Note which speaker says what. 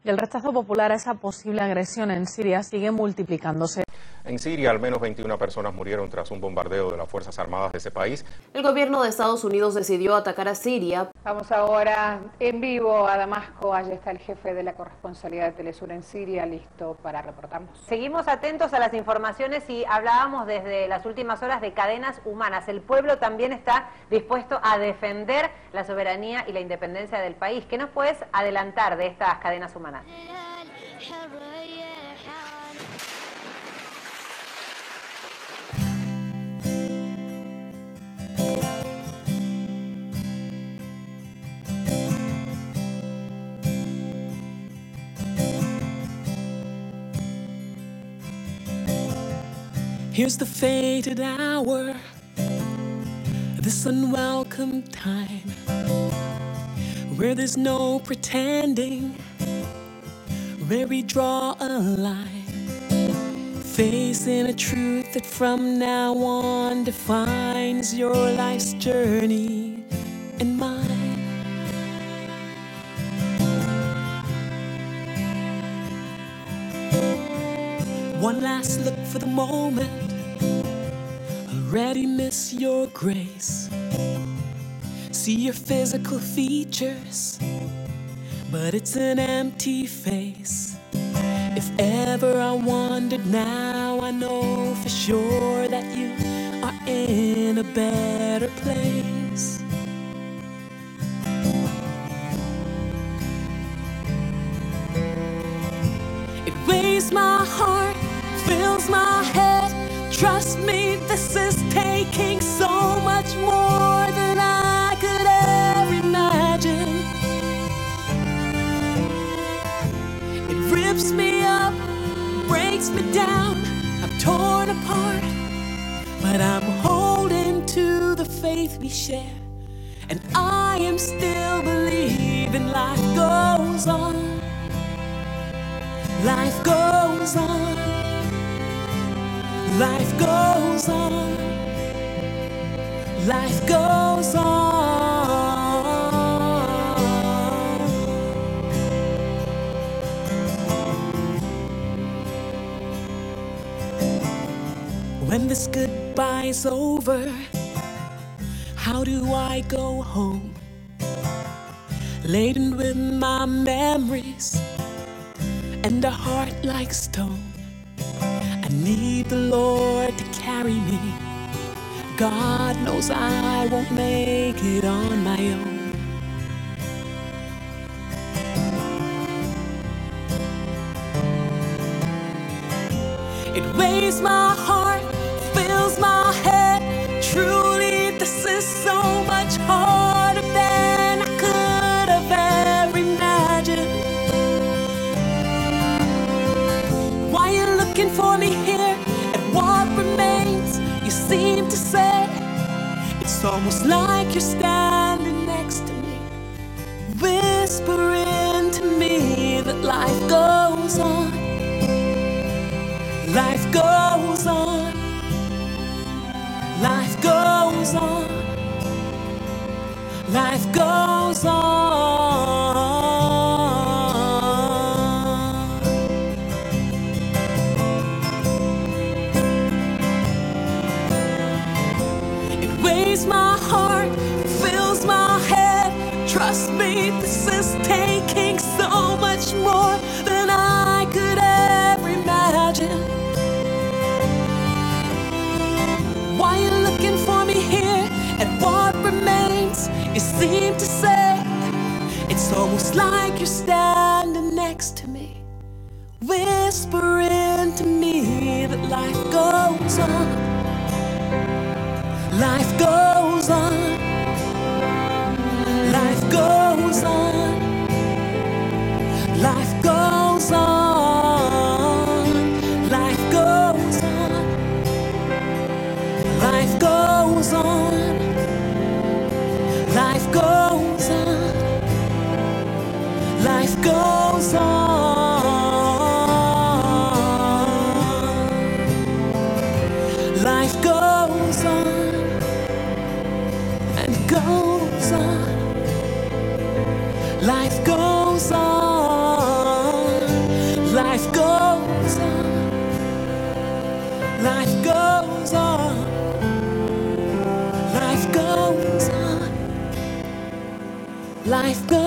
Speaker 1: Y el rechazo popular a esa posible agresión en Siria sigue multiplicándose.
Speaker 2: En Siria, al menos 21 personas murieron tras un bombardeo de las Fuerzas Armadas de ese país.
Speaker 3: El gobierno de Estados Unidos decidió atacar a Siria.
Speaker 4: Vamos ahora en vivo a Damasco. Allí está el jefe de la corresponsalía de Telesur en Siria, listo para reportarnos.
Speaker 5: Seguimos atentos a las informaciones y hablábamos desde las últimas horas de cadenas humanas. El pueblo también está dispuesto a defender la soberanía y la independencia del país. ¿Qué nos puedes adelantar de estas cadenas humanas?
Speaker 6: Here's the fated hour, this unwelcome time, where there's no pretending, where we draw a line, facing a truth that from now on defines your life's journey and mine. One last look for the moment, already miss your grace. See your physical features, but it's an empty face. If ever I wondered, now I know for sure that you are in a better place. It weighs my heart, fills my head. Trust me, this is taking so much more than I could ever imagine. It rips me up, breaks me down. I'm torn apart, but I'm holding to the faith we share. And I am still believing life goes on. Life goes on. Life goes on. Life goes on. When this goodbye's over, how do I go home? Laden with my memories and a heart like stone. I need the Lord to carry me. God knows I won't make it on my own. It weighs my heart, fills my head. Truly, this is so much harder than I could have ever imagined. Why you looking for me here? And what remains? You seem to say it's almost like you're standing next to me, whispering to me that life goes on. Life goes on. Life goes on. Life goes on. It weighs my heart, fills my head. Trust me, this is taking so much more than I could ever imagine. Why you looking for me here? And what remains? You seem to say it's almost like you're standing next to me, whispering to me that life goes on. Life goes on. Life goes on. Life goes on. Life goes on. Life goes on. Life goes on. Life goes on. Life goes on. And goes on. Life goes on. Life goes on. Life goes on. Life goes on. Life goes on.